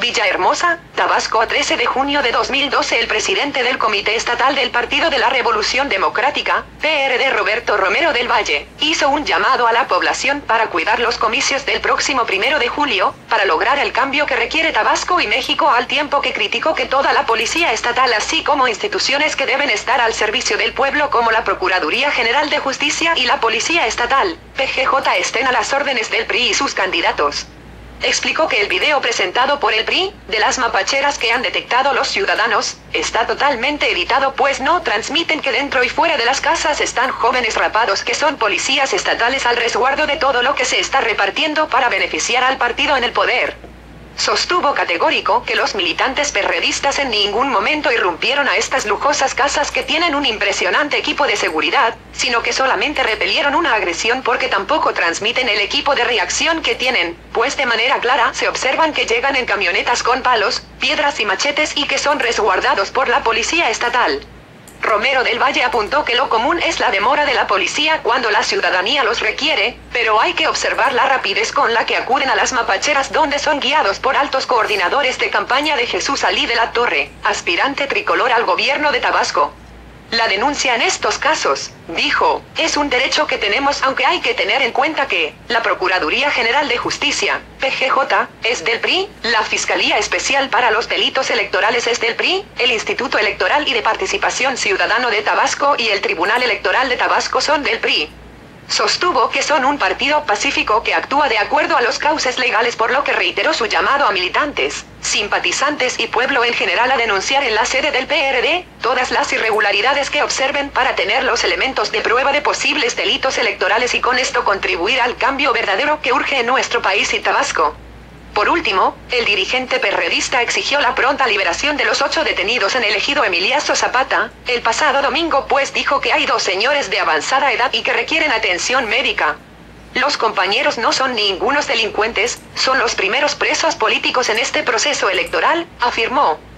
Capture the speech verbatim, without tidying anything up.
Villahermosa, Tabasco. A trece de junio de dos mil doce, el presidente del Comité Estatal del Partido de la Revolución Democrática, P R D, Roberto Romero del Valle, hizo un llamado a la población para cuidar los comicios del próximo primero de julio, para lograr el cambio que requiere Tabasco y México, al tiempo que criticó que toda la Policía Estatal, así como instituciones que deben estar al servicio del pueblo como la Procuraduría General de Justicia y la Policía Estatal, P G J, estén a las órdenes del P R I y sus candidatos. Explicó que el video presentado por el P R I, de las mapacheras que han detectado los ciudadanos, está totalmente editado, pues no transmiten que dentro y fuera de las casas están jóvenes rapados que son policías estatales al resguardo de todo lo que se está repartiendo para beneficiar al partido en el poder. Sostuvo categórico que los militantes perredistas en ningún momento irrumpieron a estas lujosas casas que tienen un impresionante equipo de seguridad, sino que solamente repelieron una agresión, porque tampoco transmiten el equipo de reacción que tienen, pues de manera clara se observan que llegan en camionetas con palos, piedras y machetes y que son resguardados por la Policía Estatal. Romero del Valle apuntó que lo común es la demora de la policía cuando la ciudadanía los requiere, pero hay que observar la rapidez con la que acuden a las mapacheras, donde son guiados por altos coordinadores de campaña de Jesús Alí de la Torre, aspirante tricolor al gobierno de Tabasco. La denuncia en estos casos, dijo, es un derecho que tenemos, aunque hay que tener en cuenta que la Procuraduría General de Justicia, P G J, es del P R I, la Fiscalía Especial para los Delitos Electorales es del P R I, el Instituto Electoral y de Participación Ciudadano de Tabasco y el Tribunal Electoral de Tabasco son del P R I. Sostuvo que son un partido pacífico que actúa de acuerdo a los cauces legales, por lo que reiteró su llamado a militantes, simpatizantes y pueblo en general a denunciar en la sede del P R D todas las irregularidades que observen para tener los elementos de prueba de posibles delitos electorales y con esto contribuir al cambio verdadero que urge en nuestro país y Tabasco. Por último, el dirigente perredista exigió la pronta liberación de los ocho detenidos en el ejido Emiliano Zapata, el pasado domingo, pues dijo que hay dos señores de avanzada edad y que requieren atención médica. Los compañeros no son ningunos delincuentes, son los primeros presos políticos en este proceso electoral, afirmó.